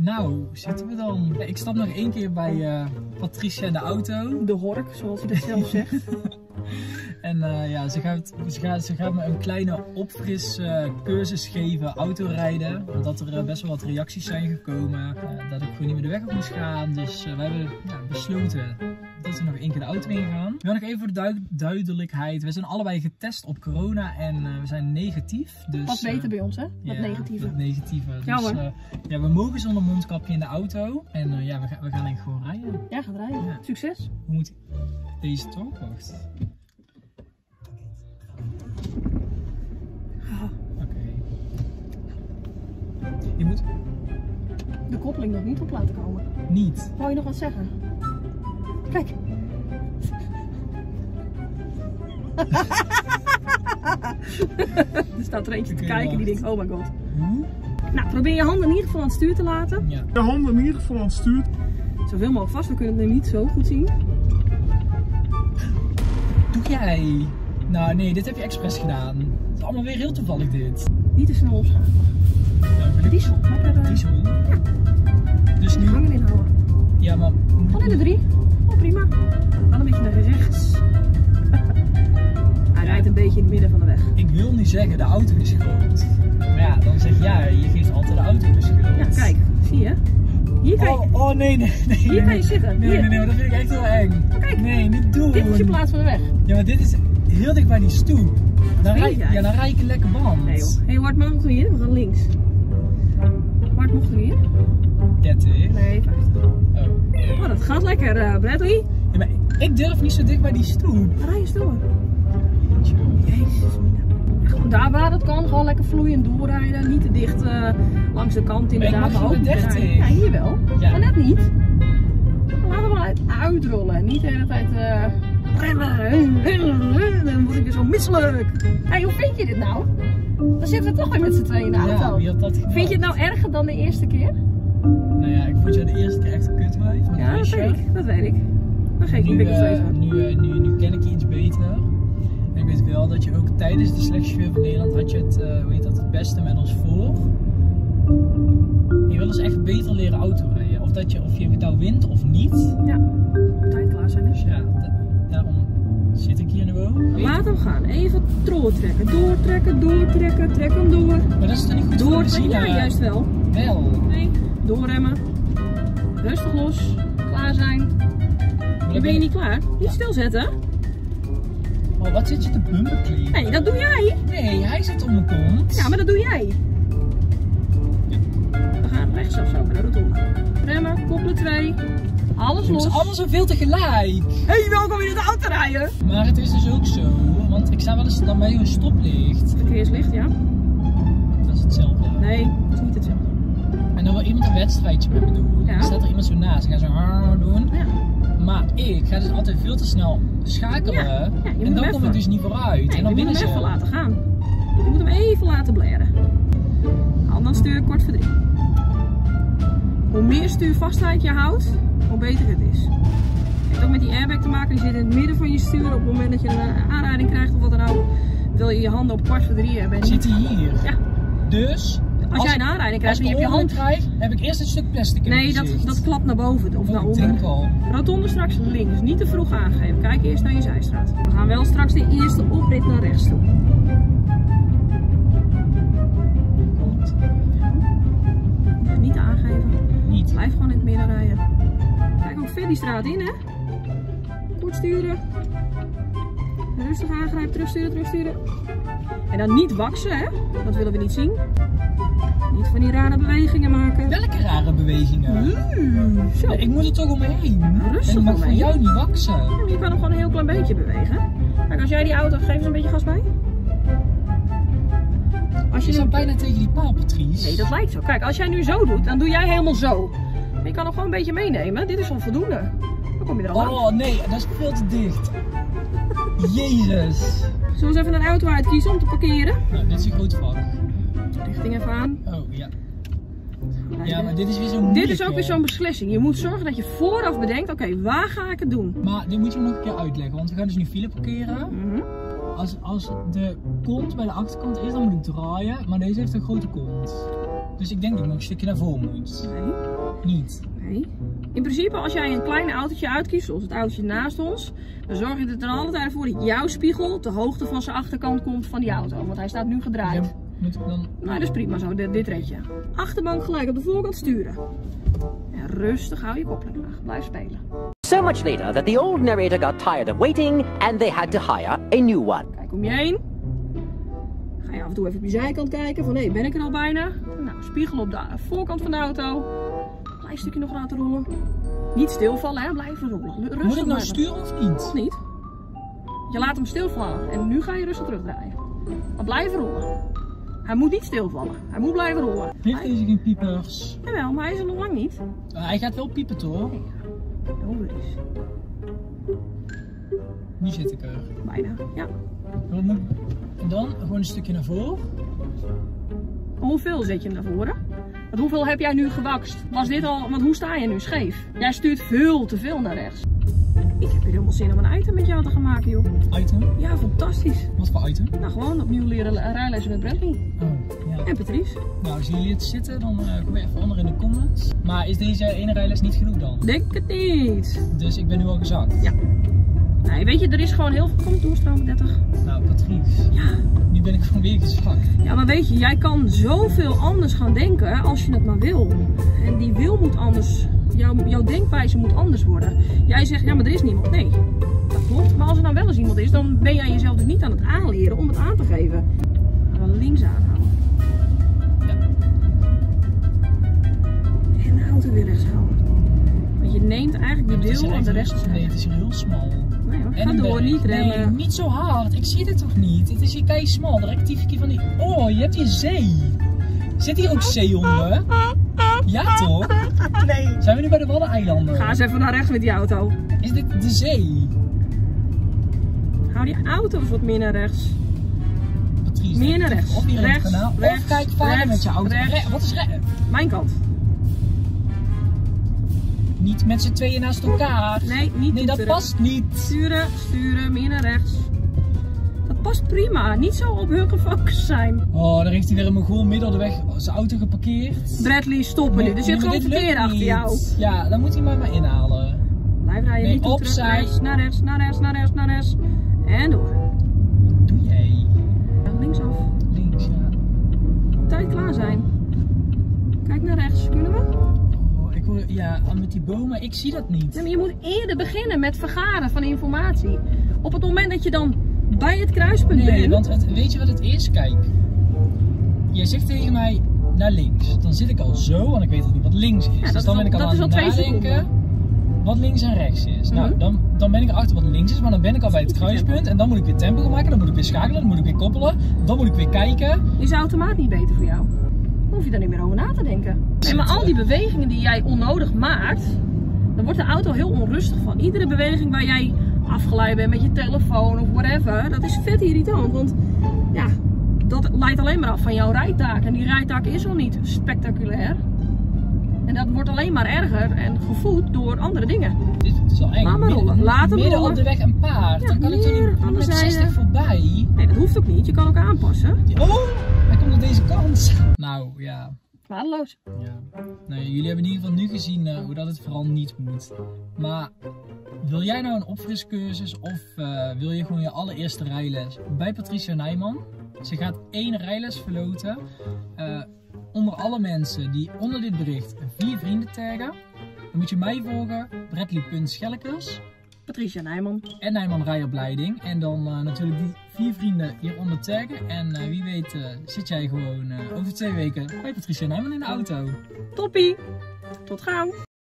Nou, zitten we dan? Ja, ik stap nog 1 keer bij Patricia in de auto. De hork, zoals hij dat zelf zegt. En ja, ze gaat me een kleine opfriscursus geven, autorijden. Omdat er best wel wat reacties zijn gekomen dat ik gewoon niet meer de weg op moest gaan. Dus we hebben besloten dat we nog 1 keer de auto ingaan. Nog even voor de duidelijkheid. We zijn allebei getest op corona en we zijn negatief. Dus, wat beter bij ons, hè? Dat negatieve. Dat negatieve. Ja, dus hoor. ja, we mogen zonder mondkapje in de auto. En ja, we gaan denk ik gewoon rijden. Ja, gaat rijden. Ja. Succes. Hoe moet deze toch? Wacht. Oké. Je moet... De koppeling nog niet op laten komen. Niet. Wou je nog wat zeggen? Kijk. Er staat er eentje te kijken die denkt, oh my god. Nou, probeer je handen in ieder geval aan het stuur te laten. Ja. Je handen in ieder geval aan het stuur. Zoveel mogelijk vast, we kunnen het nu niet zo goed zien. Doe jij? Nou nee, dit heb je expres gedaan. Het is allemaal weer heel toevallig dit. Niet te snel opschakelen. Diesel. Diesel? Ja. Dus nu... Hangen inhouden. Ja, maar... Van in de 3. Oh, prima. Dan een beetje naar rechts. Hij rijdt een beetje in het midden van de weg. Ik wil nu zeggen, de auto is groot. Maar ja, dan zeg jij, je geeft altijd de auto de schuld. Ja, kijk. Zie je? Hier kan je... Oh nee. Hier kan je zitten. Nee, dat vind ik echt heel eng. Kijk. Nee, niet doen. Dit is je plaats van de weg. Ja, maar dit is heel dicht bij die stoep. Dan rij ik een lekker band. Nee joh. Hé, hoe hard mochten we hier? We gaan links. Hoe hard mochten we hier? 30. Nee, 50. Oh, dat gaat lekker, Bradley. Ja, maar ik durf niet zo dicht bij die stoep. Dan rij je door. Jezus, gewoon daar waar het kan, gewoon lekker vloeiend doorrijden. Niet te dicht langs de kant inderdaad. Maar ik mag 30. Ja, hier wel. Ja. Maar net niet. Laten we maar uitrollen. Niet de hele tijd... Dan word ik weer zo misselijk. Hey, hoe vind je dit nou? Dan zitten we toch weer met z'n tweeën in de auto. Ja, wie had dat gedaan? Vind je het nou erger dan de eerste keer? Nou ja, ik vond jou de eerste keer echt een kutwijf. Ja, dat weet ik. Dat weet ik. Dan geef ik een dikke steeds voor. Nu ken ik je iets beter. En ik weet wel dat je ook tijdens de slechtste chauffeur van Nederland had je het, het beste met ons voor. Je wil dus echt beter leren autorijden. Of je nou wint of niet. Ja, op tijd klaar zijn dus. Ja, daarom zit ik hier nu ook. Laat hem gaan. Even doortrekken. Doortrekken. Trek hem door. Maar dat is toch niet goed voor de benzine? Ja, juist wel. Wel. Nee, doorremmen. Rustig los. Klaar zijn. Nu ben je niet klaar. Niet stilzetten. Oh, wat zit je te bumperkleven? Nee, dat doe jij. Nee, hij zit op mijn kont. Ja, maar dat doe jij. We gaan rechtsaf zo naar de rotonde. Remmen, koppelen 2. Alles los. Het is allemaal zoveel tegelijk. Hey, welkom in de auto rijden. Maar het is dus ook zo, want ik sta wel eens dan bij een stoplicht. Verkeerslicht, ja. Dat is hetzelfde. Nee, dat is niet hetzelfde. En dan wil iemand een wedstrijdje met me doen. Ja. Dan staat er iemand zo naast. Ik ga zo doen. Ja. Maar ik ga dus altijd veel te snel schakelen. Ja, en dan kom ik dus niet vooruit. Nee, en dan je moet hem ze. even laten gaan. Je moet hem even laten blaren. En dan stuur kort voor 3. Hoe meer stuurvastheid je houdt, hoe beter het is. Het heeft ook met die airbag te maken. Die zit in het midden van je stuur. Op het moment dat je een aanrijding krijgt of wat dan ook, wil je je handen op kwart voor 3 hebben. Zit hij hier? Ja. Dus Als jij een aanrijding krijgt en je hebt je hand... krijg, heb ik eerst een stuk plastic in Nee, mijn gezicht. dat klapt naar boven of naar Ik onder. denk al. Rotonde straks links. Niet te vroeg aangeven. Kijk eerst naar je zijstraat. We gaan wel straks de eerste oprit naar rechts toe. Komt. Ja, niet aangeven. Niet. Blijf gewoon in het midden rijden. Kijk ook ver die straat in, hè. Kort sturen. Rustig aangrijpen, terugsturen. En dan niet waksen, hè. Dat willen we niet zien. Niet van die rare bewegingen maken. Welke rare bewegingen? Zo. Ja, ik moet er toch omheen. Rustig en ik mag voor omheen. jou niet waksen. Ja, maar je kan hem gewoon een heel klein beetje bewegen. Kijk, als jij die auto... Geef eens een beetje gas bij. Als Je je zat nu... bijna tegen die paal, Patrice. Nee, dat lijkt zo. Kijk, als jij nu zo doet, dan doe jij helemaal zo. Maar je kan hem gewoon een beetje meenemen. Dit is onvoldoende. Dan kom je er al aan. Oh nee, dat is veel te dicht. Jezus. Zullen we eens even een auto uitkiezen om te parkeren? Nou, dit is een groot vak. Richting even aan. Oh ja. Ja, maar dit is weer zo'n moeilijke. Dit is ook weer zo'n beslissing. Je moet zorgen dat je vooraf bedenkt, oké, waar ga ik het doen? Maar dit moet je me nog een keer uitleggen, want we gaan dus nu file parkeren. Als de kont bij de achterkant is, dan moet ik draaien, maar deze heeft een grote kont. Dus ik denk dat ik nog een stukje naar voren moet. Nee. Niet. Nee. In principe, als jij een klein autootje uitkiest, zoals het autootje naast ons, dan zorg je er dan altijd voor dat jouw spiegel de hoogte van zijn achterkant komt van die auto. Want hij staat nu gedraaid. Ja, moet ik dan... Nou, dat is prima zo, dit redje. Achterbank gelijk op de voorkant sturen. En rustig hou je koppeling laag. Blijf spelen. So much later that the old narrator got tired of waiting and they had to hire a new one. Kijk om je heen. Ga je af en toe even op je zijkant kijken van hé, ben ik er al bijna? Nou, spiegel op de voorkant van de auto. Klein stukje nog laten rollen. Niet stilvallen, hè? Blijven rollen. Rustig Moet ik nou blijven. sturen of niet? Of niet? Je laat hem stilvallen en nu ga je rustig terugdraaien. Maar blijven rollen. Hij moet niet stilvallen. Hij moet blijven rollen. Heeft deze geen piepers? Jawel, maar hij is er nog lang niet. Hij gaat wel piepen toch? Oh, dat is Nu zit ik er. bijna. Ja. En dan gewoon een stukje naar voren. Hoeveel zet je hem naar voren? Want hoeveel heb jij nu gewakst? Was dit al, want hoe sta je nu scheef? Jij stuurt veel te veel naar rechts. Ik heb hier helemaal zin om een item met jou te gaan maken, joh. Item? Ja, fantastisch. Wat voor item? Nou, gewoon opnieuw leren rijlessen met Bradley. Oh, ja. En Patrice. Nou, zien jullie het zitten, dan gooi even onder in de comments. Maar is deze ene rijles niet genoeg dan? Denk het niet. Dus ik ben nu al gezakt. Ja. Nee, weet je, er is gewoon heel veel... Kom, doorstromen 30. Nou, Patrice. Ja. Nu ben ik gewoon weer gezakt. Ja, maar weet je, jij kan zoveel anders gaan denken als je het maar wil. En die wil moet anders. Jouw denkwijze moet anders worden. Jij zegt, ja, maar er is niemand. Nee, dat klopt. Maar als er nou wel eens iemand is, dan ben jij jezelf dus niet aan het aanleren om het aan te geven. Gaan we links aanhouden. Ja. En de auto weer rechts houden. Want je neemt eigenlijk de deel aan de rechterzijde. Nee, het is hier heel smal. Nee hoor, ga door, niet remmen. Nee, niet zo hard. Ik zie dit toch niet? Het is hier kei smal. De rectificatie van die... Oh, je hebt hier zee. Zit hier ook zee onder? Ja toch? Nee. Zijn we nu bij de Waddeneilanden? Ga eens even naar rechts met die auto. Is dit de zee? Hou die auto's wat meer naar rechts. Patrice, Meer naar rechts. Of hier in het Rechts, kanaal. rechts, Of kijk vader rechts, met je auto. rechts. Wat is rechts? Mijn kant. Niet met z'n tweeën naast elkaar. Nee, niet Nee, dat toeteren. past niet. Sturen, sturen, meer naar rechts. Dat past prima. Niet zo op hun gefocust zijn. Oh, daar heeft hij weer in mijn goal midden de weg zijn auto geparkeerd. Bradley, stoppen nu. Er zit maar gewoon dit lukt verkeer achter niet. jou. Ja, dan moet hij maar inhalen. Blijf rijden, Nee, niet toeteren. opzij. Rechts, naar rechts, naar rechts, naar rechts, naar rechts. En door. Wat doe jij? Linksaf. Links, ja. Tijd klaar zijn. Kijk naar rechts. Kunnen we? Oh, ik hoor, ja, met die bomen, ik zie dat niet. Nee, maar je moet eerder beginnen met vergaren van informatie. Op het moment dat je dan bij het kruispunt Nee, bent. want weet je wat het is? Kijk. Jij zegt tegen mij naar links. Dan zit ik al zo, want ik weet niet wat links is. Ja, dus dan ben ik al aan het 2 nadenken seconden. wat links en rechts is. Nou, Mhm. dan ben ik erachter wat links is, maar dan ben ik al bij het kruispunt. En dan moet ik weer tempo gaan maken, dan moet ik weer schakelen, dan moet ik weer koppelen. Dan moet ik weer kijken. Is de automaat niet beter voor jou? Dan hoef je daar niet meer over na te denken. Nee, maar al die bewegingen die jij onnodig maakt, dan wordt de auto heel onrustig van. Iedere beweging waar jij afgeleid bent met je telefoon of whatever, dat is vet irritant. Want ja, dat leidt alleen maar af van jouw rijtaak. En die rijtaak is al niet spectaculair. En dat wordt alleen maar erger en gevoed door andere dingen. Dit is al eng. Laat maar rollen. Laat hem midden rollen. op de weg een paard. Ja, Dan kan ik toch meer niet aan de met zijde. 60 voorbij. Nee, dat hoeft ook niet. Je kan ook aanpassen. Oh, hij komt op deze kant. Nou, ja. Waardeloos. Ja. Nou, jullie hebben in ieder geval nu gezien hoe dat het vooral niet moet. Maar wil jij nou een opfriscursus of wil je gewoon je allereerste rijles bij Patricia Nijman? Ze gaat 1 rijles verloten. Onder alle mensen die onder dit bericht 4 vrienden taggen. Dan moet je mij volgen, Bradley.Schellekes Patricia Nijman. en Nijman Rijopleiding. En dan natuurlijk die 4 vrienden hieronder taggen. En wie weet zit jij gewoon over 2 weken bij Patricia Nijman in de auto. Toppie. Tot gauw.